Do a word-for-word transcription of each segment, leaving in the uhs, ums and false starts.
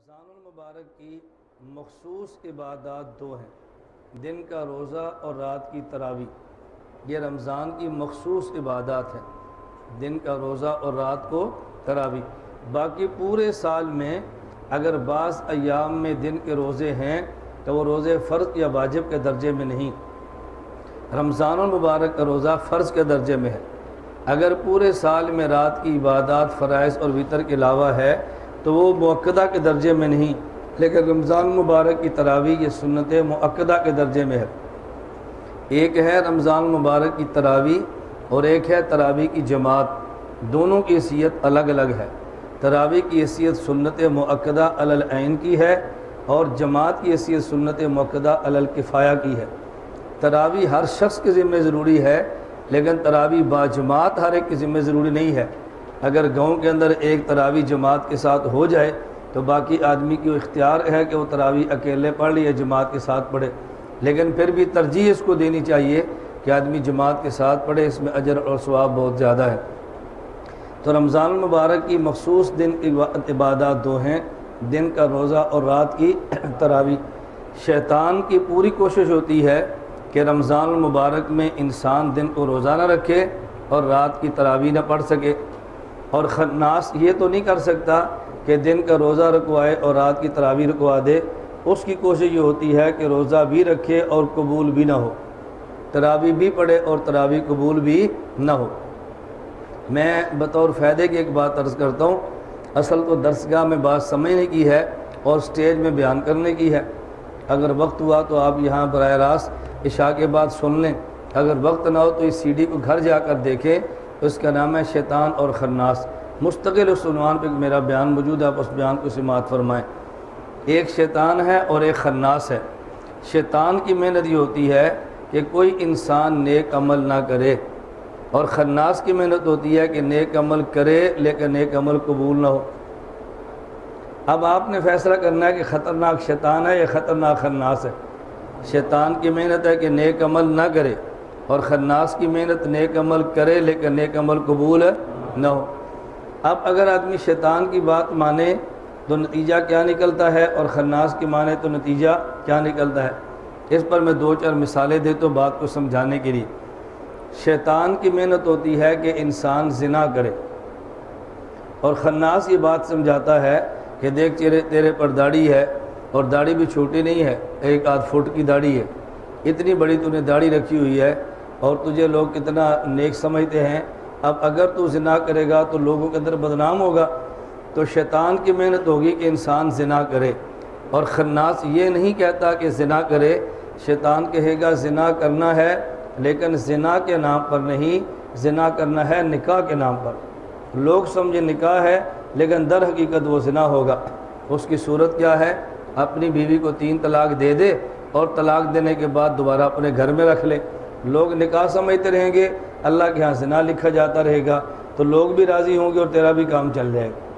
رمضان المبارک کی مخصوص عبادات دو ہیں، دن کا روزہ اور رات کی تراویح۔ یہ رمضان کی مخصوص عبادات ہیں، دن کا روزہ اور رات کو تراویح۔ باقی پورے سال میں اگر بعض ایام میں دن کے روزے ہیں تو وہ روزے فرض یا واجب کے درجے میں نہیں، رمضان المبارک کا روزہ فرض کے درجے میں ہے۔ اگر پورے سال میں رات کی عبادات فرائض اور وتر کے علاوہ ہے تو وہ مؤکدہ کے درجے میں نہیں، لیکن رمضان مبارک کی تراویح یہ سنت مؤکدہ کے درجے میں ہے۔ ایک ہے رمضان مبارک کی تراویح اور ایک ہے تراویح کی جماعت، دونوں کی حیثیت الگ الگ ہے۔ تراویح کی حیثیت سنت مؤکدہ علی العین کی ہے اور جماعت کی حیثیت سنت مؤکدہ علی الکفایہ کی ہے۔ تراویح ہر شخص کے ذمہ ضروری ہے، لیکن تراویح با جماعت ہر ایک کے ذمہ ضروری نہیں ہے۔ اگر گاؤں کے اندر ایک تراویح جماعت کے ساتھ ہو جائے تو باقی آدمی کی اختیار ہے کہ وہ تراویح اکیلے پڑھ لے یا جماعت کے ساتھ پڑھے، لیکن پھر بھی ترجیح اس کو دینی چاہیے کہ آدمی جماعت کے ساتھ پڑھے، اس میں اجر اور ثواب بہت زیادہ ہے۔ تو رمضان المبارک کی مخصوص دن کی عبادات دو ہیں، دن کا روزہ اور رات کی تراویح۔ شیطان کی پوری کوشش ہوتی ہے کہ رمضان المبارک میں انسان دن کو روزہ نہ رکھے اور رات کی تراویح نہ پڑھ سکے، اور خناس یہ تو نہیں کر سکتا کہ دن کا روزہ رکوائے اور رات کی تراویح رکوا دے۔ اس کی کوشش یہ ہوتی ہے کہ روزہ بھی رکھے اور قبول بھی نہ ہو، تراویح بھی پڑھے اور تراویح قبول بھی نہ ہو۔ میں بطور فائدے کی ایک بات عرض کرتا ہوں، اصل تو درسگاہ میں بات سمجھنے کی ہے اور سٹیج میں بیان کرنے کی ہے۔ اگر وقت ہوا تو آپ یہاں براہ راست عشاء کے بعد سن لیں، اگر وقت نہ ہو تو اس سی ڈی کو گھر جا کر دیکھیں۔ اس کا نام ہے شیطان اور خناس، مستقل اس عنوان پہ میرا بیان موجود ہے، آپ اس بیان کو سماعت فرمائیں۔ ایک شیطان ہے اور ایک خناس ہے۔ شیطان کی محنت یہ ہوتی ہے کہ کوئی انسان نیک عمل نہ کرے، اور خناس کی محنت ہوتی ہے کہ نیک عمل کرے لیکن نیک عمل قبول نہ ہو۔ اب آپ نے فیصلہ کرنا ہے کہ خطرناک شیطان ہے یا خطرناک خناس ہے۔ شیطان کی محنت ہے کہ نیک عمل نہ کرے، اور خناس کی محنت نیک عمل کرے لیکن نیک عمل قبول نہ ہو۔ اب اگر آدمی شیطان کی بات مانے تو نتیجہ کیا نکلتا ہے، اور خناس کی مانے تو نتیجہ کیا نکلتا ہے، اس پر میں دو چار مثالیں دیتا ہوں بات کو سمجھانے کے لیے۔ شیطان کی محنت ہوتی ہے کہ انسان زنا کرے، اور خناس یہ بات سمجھاتا ہے کہ دیکھ تیرے تیرے پر داڑھی ہے، اور داڑھی بھی چھوٹی نہیں ہے، ایک آدھ فٹ کی داڑھی ہے، اتنی بڑی تو نے داڑھی رکھی ہوئی ہے اور تجھے لوگ کتنا نیک سمجھتے ہیں، اب اگر تو زنا کرے گا تو لوگوں کے اندر بدنام ہوگا۔ تو شیطان کی محنت ہوگی کہ انسان زنا کرے، اور خناس یہ نہیں کہتا کہ زنا کرے، شیطان کہے گا زنا کرنا ہے لیکن زنا کے نام پر نہیں، زنا کرنا ہے نکاح کے نام پر۔ لوگ سمجھے نکاح ہے لیکن در حقیقت وہ زنا ہوگا۔ اس کی صورت کیا ہے؟ اپنی بیوی کو تین طلاق دے دے اور طلاق دینے کے بعد دوبارہ اپنے گھر میں رکھ لے۔ لوگ نکاح سمجھتے رہیں گے، اللہ کے ہاں زنا لکھا جاتا رہے گا، تو لوگ بھی راضی ہوں گے اور تیرا بھی کام چل جائے گا۔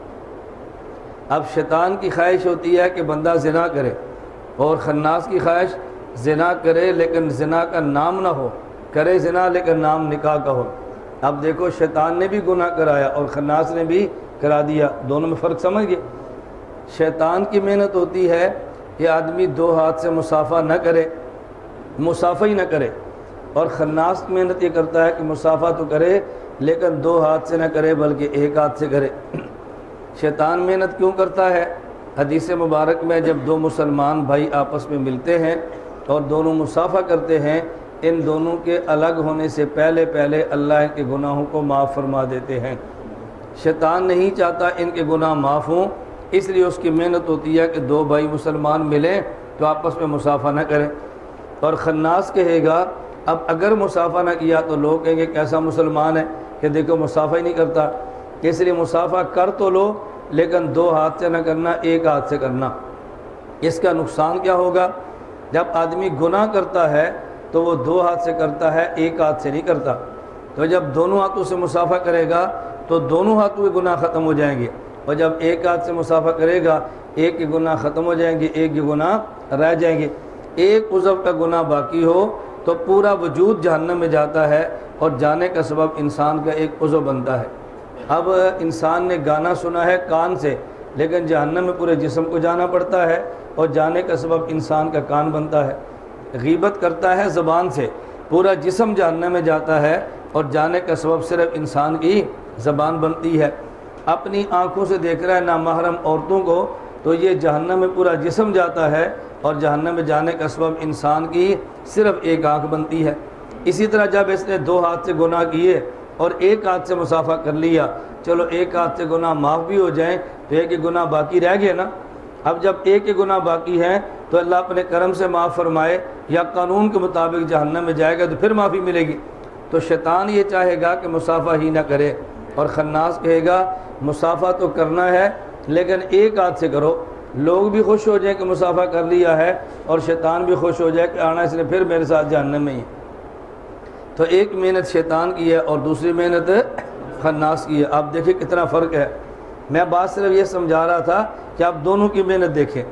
اب شیطان کی خواہش ہوتی ہے کہ بندہ زنا کرے، اور خناس کی خواہش زنا کرے لیکن زنا کا نام نہ ہو، کرے زنا لیکن نام نکاح کا ہو۔ اب دیکھو شیطان نے بھی گناہ کرایا اور خناس نے بھی کرا دیا، دونوں میں فرق سمجھ گئے۔ شیطان کی محنت ہوتی ہے کہ آدمی دو ہاتھ سے مصافحہ نہ کرے، مصافحہ ہی نہ کرے، اور خناس کی محنت یہ کرتا ہے کہ مصافحہ تو کرے لیکن دو ہاتھ سے نہ کرے بلکہ ایک ہاتھ سے کرے۔ شیطان محنت کیوں کرتا ہے؟ حدیث مبارک میں جب دو مسلمان بھائی آپس میں ملتے ہیں اور دونوں مصافحہ کرتے ہیں، ان دونوں کے الگ ہونے سے پہلے پہلے اللہ ان کے گناہوں کو معاف فرما دیتے ہیں۔ شیطان نہیں چاہتا ان کے گناہ معاف ہوں، اس لیے اس کی محنت ہوتی ہے کہ دو بھائی مسلمان ملیں تو آپس میں مصافحہ نہ کریں۔ اور خناس کہے گا اب اگر مصافحہ نہ کیا تو لوگ کہیں گے کیسا مسلمان ہے کہ دیکھو مصافحہ ہی نہیں کرتا، اس لیے مصافحہ کر تو لو لیکن دو ہاتھ سے نہ کرنا، ایک ہاتھ سے کرنا۔ اس کا نقصان کیا ہوگا؟ جب آدمی گناہ کرتا ہے تو وہ دو ہاتھ سے کرتا ہے، ایک ہاتھ سے نہیں کرتا۔ تو جب دونوں ہاتھوں سے مصافحہ کرے گا تو دونوں ہاتھوں کے گناہ ختم ہو جائیں گے، اور جب ایک ہاتھ سے مصافحہ کرے گا ایک کے گناہ ختم ہو جائیں گے، ایک کے گناہ رہ جائیں گے۔ ایک عضو کا گناہ باقی ہو تو پورا وجود جہنم میں جاتا ہے، اور جانے کا سبب انسان کا ایک عضو بنتا ہے۔ اب انسان نے گانا سنا ہے کان سے، لیکن جہنم میں پورے جسم کو جانا پڑتا ہے، اور جانے کا سبب انسان کا کان بنتا ہے۔ غیبت کرتا ہے زبان سے، پورا جسم جہنم میں جاتا ہے، اور جانے کا سبب صرف انسان کی زبان بنتی ہے۔ اپنی آنکھوں سے دیکھ رہا ہے نامحرم عورتوں کو، تو یہ جہنم میں پورا جسم جاتا ہے، اور جہنم میں جانے کا سبب انسان کی صرف ایک آنکھ بنتی ہے۔ اسی طرح جب اس نے دو ہاتھ سے گناہ کیے اور ایک ہاتھ سے مسافہ کر لیا، چلو ایک ہاتھ سے گناہ معاف بھی ہو جائیں تو ایک ہی گناہ باقی رہ گئے نا۔ اب جب ایک ہی گناہ باقی ہیں تو اللہ اپنے کرم سے معاف فرمائے، یا قانون کے مطابق جہنم میں جائے گا تو پھر معافی ملے گی۔ تو شیطان یہ چاہے گا کہ مسافہ ہی نہ کرے، اور خناس کہے گا مسافہ تو کرنا ہے لیکن ایک ہاتھ سے کرو، لوگ بھی خوش ہو جائیں کہ مسافہ کر لیا ہے، اور شیطان بھی خوش ہو جائے کہ آنا اس نے پھر میرے ساتھ جہنم میں ہی۔ تو ایک محنت شیطان کی ہے اور دوسری محنت خناس کی ہے۔ آپ دیکھیں کتنا فرق ہے۔ میں بات صرف یہ سمجھا رہا تھا کہ آپ دونوں کی محنت دیکھیں۔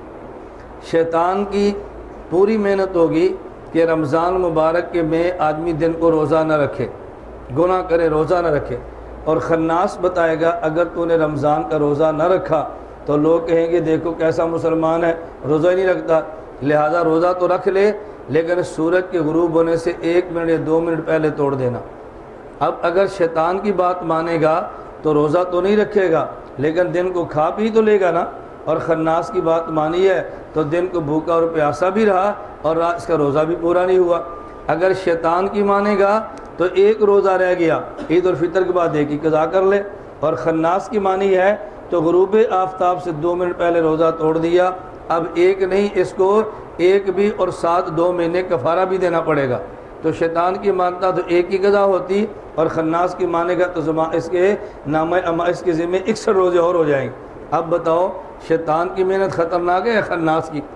شیطان کی پوری محنت ہوگی کہ رمضان مبارک کے میں آدمی دن کو روزہ نہ رکھے، گناہ کرے، روزہ نہ رکھے، اور خناس بتائے گا اگر تو نے رمضان کا روزہ نہ رکھا تو لوگ کہیں گے دیکھو کیسا مسلمان ہے، روزہ ہی نہیں رکھتا، لہذا روزہ تو رکھ لے لیکن سورج کے غروب ہونے سے ایک منٹ یا دو منٹ پہلے توڑ دینا۔ اب اگر شیطان کی بات مانے گا تو روزہ تو نہیں رکھے گا لیکن دن کو کھا پی تو لے گا نا، اور خناس کی بات مانی ہے تو دن کو بھوکا اور پیاسا بھی رہا اور رات اس کا روزہ بھی پورا نہیں ہوا۔ اگر شیطان کی مانے گا تو ایک روزہ رہ گیا، عید الفطر کے بعد ایک ہی قضا کر لے، اور خناس کی مانی ہے تو غروب آفتاب سے دو منٹ پہلے روزہ توڑ دیا، اب ایک نہیں اس کو ایک بھی اور ساتھ دو مہینے کفارہ بھی دینا پڑے گا۔ تو شیطان کی مانتا تو ایک ہی قضا ہوتی، اور خناس کی مانے گا تو اس کے نامہ اس کے ذمہ اکسٹھ روزے اور ہو جائیں گے۔ اب بتاؤ شیطان کی محنت خطرناک ہے یا خناس کی؟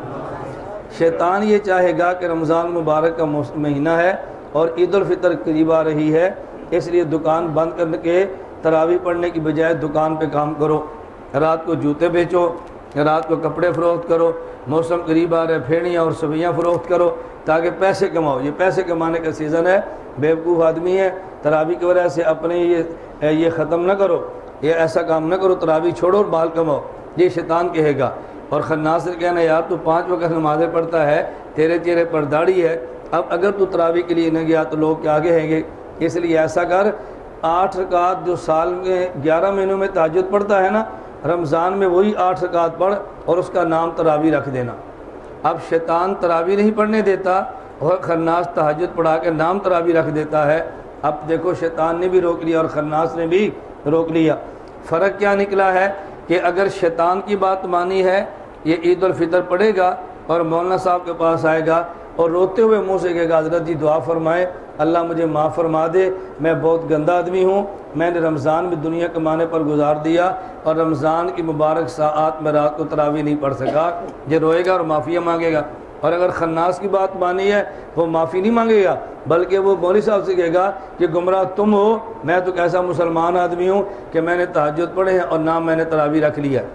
شیطان یہ چاہے گا کہ رمضان مبارک کا مہینہ ہے اور عید الفطر قریب آ رہی ہے، اس لیے دکان بند کر کے تراویح پڑھنے کی بجائے دکان پہ کام کرو، رات کو جوتے بیچو، رات کو کپڑے فروخت کرو، موسم قریب آ رہے پھیڑیاں اور سویاں فروخت کرو تاکہ پیسے کماؤ۔ یہ پیسے کمانے کا سیزن ہے، بیوقوف آدمی ہے، تراویح کی وجہ سے اپنے یہ یہ ختم نہ کرو، یہ ایسا کام نہ کرو، تراویح چھوڑو اور مال کماؤ، یہ شیطان کہے گا۔ اور خناس نے کہنا یار تو پانچ وقت نمازیں پڑھتا ہے، تیرے چہرے پر داڑھی ہے، اب اگر تو تراویح کے لیے نہ گیا تو لوگ کیا کہیں گے؟ اس لیے ایسا کر، آٹھ رکعت جو سال میں گیارہ مہینوں میں تہجد پڑھتا ہے نا، رمضان میں وہی آٹھ رکعت پڑھ اور اس کا نام تراویح رکھ دینا۔ اب شیطان تراویح نہیں پڑھنے دیتا اور خناس تہجد پڑھا کے نام تراویح رکھ دیتا ہے۔ اب دیکھو شیطان نے بھی روک لیا اور خناس نے بھی روک لیا۔ فرق کیا نکلا ہے کہ اگر شیطان کی بات مانی ہے، یہ عید الفطر پڑھے گا اور مولانا صاحب کے پاس آئے گا اور روتے ہوئے منہ سے کہے گا حضرت جی دعا فرمائے، اللہ مجھے معاف فرما دے، میں بہت گندا آدمی ہوں، میں نے رمضان میں دنیا کمانے پر گزار دیا اور رمضان کی مبارک ساعات میں رات کو تراویح نہیں پڑھ سکا، یہ روئے گا اور معافیاں مانگے گا۔ اور اگر خناس کی بات مانی ہے وہ معافی نہیں مانگے گا بلکہ وہ مولوی صاحب سے کہے گا کہ گمراہ تم ہو، میں تو کیسا مسلمان آدمی ہوں کہ میں نے تہجد پڑھے ہیں اور نام میں نے تراویح رکھ لیا۔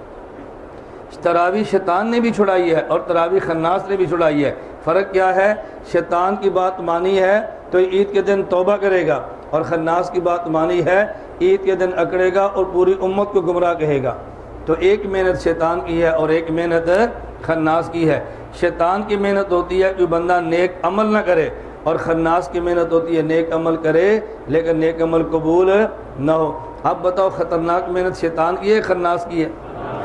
تراویح شیطان نے بھی چھڑائی ہے اور تراویح خناس نے بھی چھڑائی ہے۔ فرق کیا ہے؟ شیطان کی بات مانی ہے تو عید کے دن توبہ کرے گا، اور خناس کی بات مانی ہے عید کے دن اکڑے گا اور پوری امت کو گمراہ کہے گا۔ تو ایک محنت شیطان کی ہے اور ایک محنت خناس کی ہے۔ شیطان کی محنت ہوتی ہے کہ بندہ نیک عمل نہ کرے، اور خناس کی محنت ہوتی ہے نیک عمل کرے لیکن نیک عمل قبول نہ ہو۔ اب بتاؤ خطرناک محنت شیطان کی ہے خناس کی ہے؟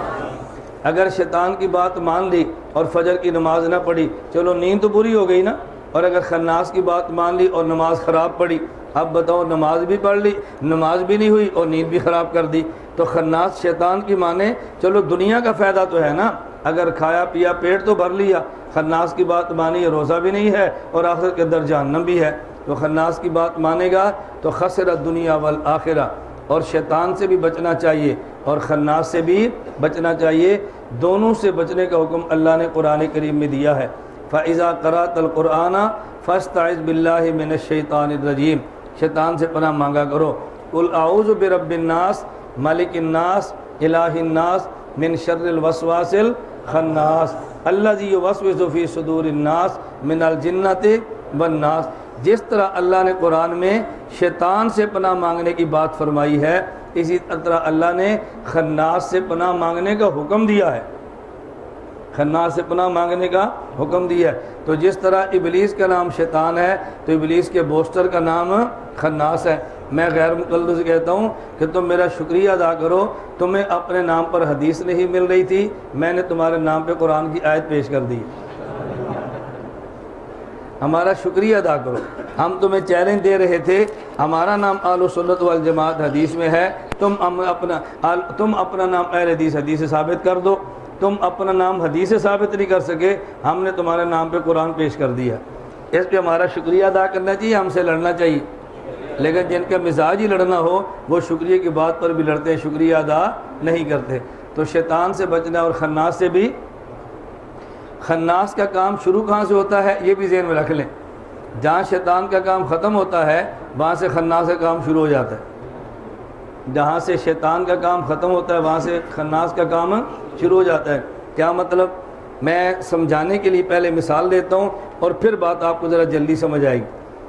اگر شیطان کی بات مان لی اور فجر کی نماز نہ پڑھی، چلو نیند تو پوری ہو گئی نا، اور اگر خناس کی بات مان لی اور نماز خراب پڑھی، اب بتاؤ نماز بھی پڑھ لی، نماز بھی نہیں ہوئی اور نیند بھی خراب کر دی۔ تو خناس شیطان کی مانے چلو دنیا کا فائدہ تو ہے نا، اگر کھایا پیا پیٹ تو بھر لیا، خناس کی بات مانی روزہ بھی نہیں ہے اور آخرت کے اندر جہنم بھی ہے۔ تو خناس کی بات مانے گا تو خسر دنیا والآخرہ، اور شیطان سے بھی بچنا چاہیے اور خناس سے بھی بچنا چاہیے، دونوں سے بچنے کا حکم اللہ نے قرآن کریم میں دیا ہے۔ فَإِذَا قَرَأْتَ الْقُرْآنَ فَاسْتَعِذْ بِاللَّهِ مِنَ الشَّيْطَانِ الرَّجِيمِ، شیطان سے پناہ مانگا کرو۔ قُلْ أَعُوذُ بِرَبِّ النَّاسِ مَلِكِ النَّاسِ إِلَٰهِ النَّاسِ مِنْ شَرِّ الْوَسْوَاسِ الْخَنَّاسِ الَّذِي يُوَسْوِسُ فِي صُدُورِ النَّاسِ مِنَ الْجِنَّةِ وَالنَّاسِ۔ جس طرح اللہ نے قرآن میں شیطان سے پناہ مانگنے کی بات فرمائی ہے، اسی طرح اللہ نے خناس سے پناہ مانگنے کا حکم دیا ہے، خناس سے پناہ مانگنے کا حکم دیا ہے۔ تو جس طرح ابلیس کا نام شیطان ہے تو ابلیس کے بوسٹر کا نام خناس ہے۔ میں غیر مقلد سے کہتا ہوں کہ تم میرا شکریہ ادا کرو، تمہیں اپنے نام پر حدیث نہیں مل رہی تھی، میں نے تمہارے نام پہ قرآن کی آیت پیش کر دی۔ ہمارا شکریہ ادا کرو، ہم تمہیں چیلنج دے رہے تھے، ہمارا نام اہل سنت والجماعت حدیث میں ہے، تم اپنا تم اپنا نام اہل حدیث حدیث سے ثابت کر دو۔ تم اپنا نام حدیث سے ثابت نہیں کر سکے، ہم نے تمہارے نام پہ قرآن پیش کر دیا۔ اس پہ ہمارا شکریہ ادا کرنا چاہیے، ہم سے لڑنا چاہیے، لیکن جن کا مزاج ہی لڑنا ہو وہ شکریہ کی بات پر بھی لڑتے ہیں، شکریہ ادا نہیں کرتے۔ تو شیطان سے بچنا اور خناس سے بھی۔ خناس کا کام شروع کہاں سے ہوتا ہے یہ بھی ذہن میں رکھ لیں، جہاں شیطان کا کام ختم ہوتا ہے وہاں سے خناس کا کام شروع ہو جاتا ہے۔ جہاں سے شیطان کا کام ختم ہوتا ہے وہاں سے خناس کا کام شروع ہو جاتا ہے۔ کیا مطلب؟ میں سمجھانے کے لیے پہلے مثال دیتا ہوں اور پھر بات آپ کو ذرا جلدی سمجھ آئے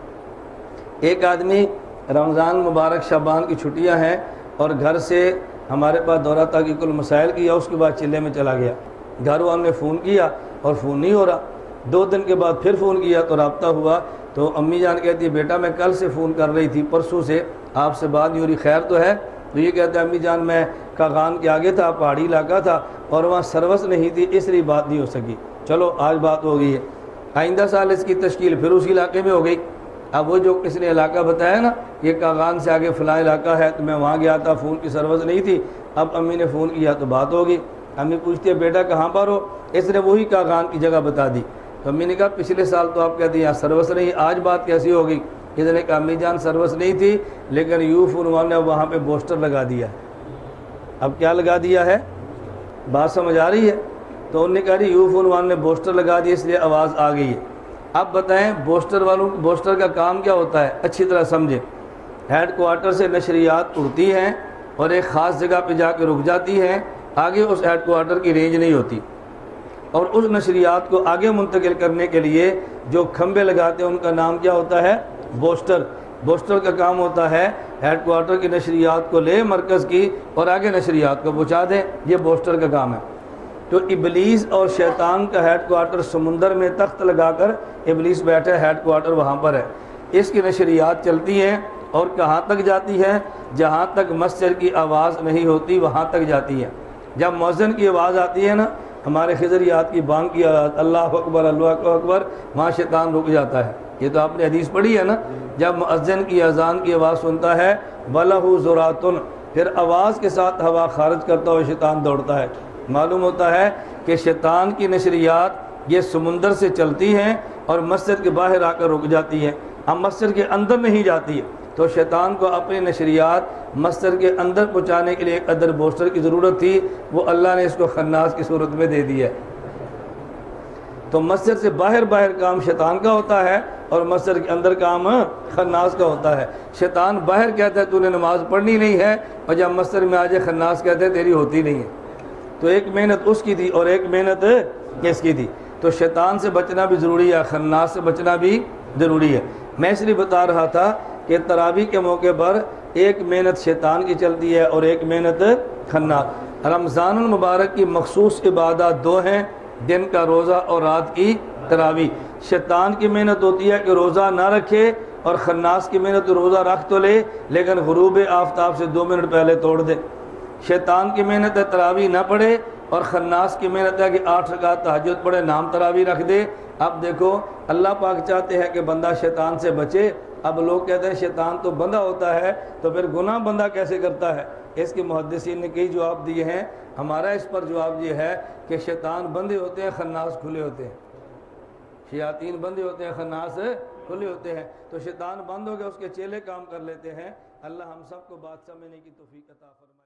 گی۔ ایک آدمی رمضان مبارک شعبان کی چھٹیاں ہیں اور گھر سے ہمارے پاس دورہ تحقیق المسائل کیا، اس کے بعد چلے میں چلا گیا۔ گھر والوں نے فون کیا اور فون نہیں ہو رہا، دو دن کے بعد پھر فون کیا تو رابطہ ہوا، تو امی جان کہتی ہے بیٹا میں کل سے فون کر رہی تھی، پرسوں سے آپ سے بات نہیں ہو رہی، خیر تو ہے؟ تو یہ کہتا ہے امی جان میں کاغان کے آگے تھا، پہاڑی علاقہ تھا اور وہاں سروس نہیں تھی اس لیے بات نہیں ہو سکی۔ چلو آج بات ہو گئی ہے، آئندہ سال اس کی تشکیل پھر اسی علاقے میں ہو گئی۔ اب وہ جو کس نے علاقہ بتایا نا یہ کاغان سے آگے فلاں علاقہ ہے، تو میں وہاں گیا تھا، فون کی سروس نہیں تھی، اب امی نے فون کیا تو بات ہو گئی۔ امی پوچھتی ہے بیٹا کہاں پر ہو؟ اس نے وہی کاغان کی جگہ بتا دی۔ تو امی نے کہا پچھلے سال تو آپ کہتے ہیں یہاں سروس نہیں، آج بات کیسی ہو گئی؟ اس نے کہا امی جان سروس نہیں تھی لیکن یو فون والوں نے وہاں پہ بوسٹر لگا دیا ہے۔ اب کیا لگا دیا ہے؟ بات سمجھ آ رہی ہے؟ تو انہوں نے کہا یو فون والوں نے بوسٹر لگا دیا اس لیے آواز آ گئی ہے۔ اب بتائیں بوسٹر والوں بوسٹر کا کام کیا ہوتا ہے؟ اچھی طرح سمجھیں۔ ہیڈ کوارٹر سے نشریات اڑتی ہیں اور ایک خاص جگہ پہ جا کے رک جاتی ہیں، آگے اس ہیڈ کوارٹر کی رینج نہیں ہوتی، اور اس نشریات کو آگے منتقل کرنے کے لیے جو کھمبے لگاتے ہیں ان کا نام کیا ہوتا ہے؟ بوسٹر۔ بوسٹر کا کام ہوتا ہے ہیڈ کوارٹر کی نشریات کو لے مرکز کی اور آگے نشریات کو پہنچا دیں، یہ بوسٹر کا کام ہے۔ تو ابلیس اور شیطان کا ہیڈ کوارٹر سمندر میں تخت لگا کر ابلیس بیٹھا ہیڈ کوارٹر وہاں پر ہے، اس کی نشریات چلتی ہیں اور کہاں تک جاتی ہے؟ جہاں تک مسجد کی آواز نہیں ہوتی وہاں تک جاتی ہے۔ جب مؤذن کی آواز آتی ہے نا، ہمارے خضریات کی بانگ کی آواز، اللہ اکبر اللہ اکبر، وہاں شیطان رک جاتا ہے۔ یہ تو آپ نے حدیث پڑھی ہے نا، جب مؤذن کی اذان کی آواز سنتا ہے وَلَهُ ذُرَاتٌ، پھر آواز کے ساتھ ہوا خارج کرتا ہوا شیطان دوڑتا ہے۔ معلوم ہوتا ہے کہ شیطان کی نشریات یہ سمندر سے چلتی ہیں اور مسجد کے باہر آ کر رک جاتی ہیں، اب مسجد کے اندر نہیں جاتی ہے۔ تو شیطان کو اپنی نشریات مسجد کے اندر پہنچانے کے لیے ایک ادر بوسٹر کی ضرورت تھی، وہ اللہ نے اس کو خناس کی صورت میں دے دیا ہے۔ تو مسجد سے باہر باہر کام شیطان کا ہوتا ہے اور مسجد کے اندر کام خناس کا ہوتا ہے۔ شیطان باہر کہتا ہے تو نے نماز پڑھنی نہیں ہے، اور جب مسجد میں آ جائے خناس کہتے ہیں تیری ہوتی نہیں ہے۔ تو ایک محنت اس کی تھی اور ایک محنت کس کی تھی؟ تو شیطان سے بچنا بھی ضروری ہے، خناس سے بچنا بھی ضروری ہے۔ میں اس لیے بتا رہا تھا کہ تراویح کے موقع پر ایک محنت شیطان کی چلتی ہے اور ایک محنت خناس۔ رمضان المبارک کی مخصوص عبادات دو ہیں، دن کا روزہ اور رات کی تراویح۔ شیطان کی محنت ہوتی ہے کہ روزہ نہ رکھے، اور خناس کی محنت روزہ رکھ تو لے لیکن غروب آفتاب سے دو منٹ پہلے توڑ دے۔ شیطان کی محنت ہے تراویح نہ پڑھے، اور خناس کی محنت ہے کہ آٹھ رکعت تہجد پڑھے، نام تراویح رکھ دے۔ اب دیکھو اللہ پاک چاہتے ہیں کہ بندہ شیطان سے بچے، اب لوگ کہتے ہیں شیطان تو بندہ ہوتا ہے تو پھر گناہ بندہ کیسے کرتا ہے؟ اس کے محدثین نے کئی جواب دیے ہیں، ہمارا اس پر جواب یہ ہے کہ شیطان بندے ہوتے ہیں، خناس کھلے ہوتے ہیں۔ شیاطین بندے ہوتے ہیں، خناس کھلے ہوتے ہیں۔ تو شیطان بند ہو گیا، اس کے چیلے کام کر لیتے ہیں۔ اللہ ہم سب کو بات سمجھنے کی توفیق عطا فرمائے۔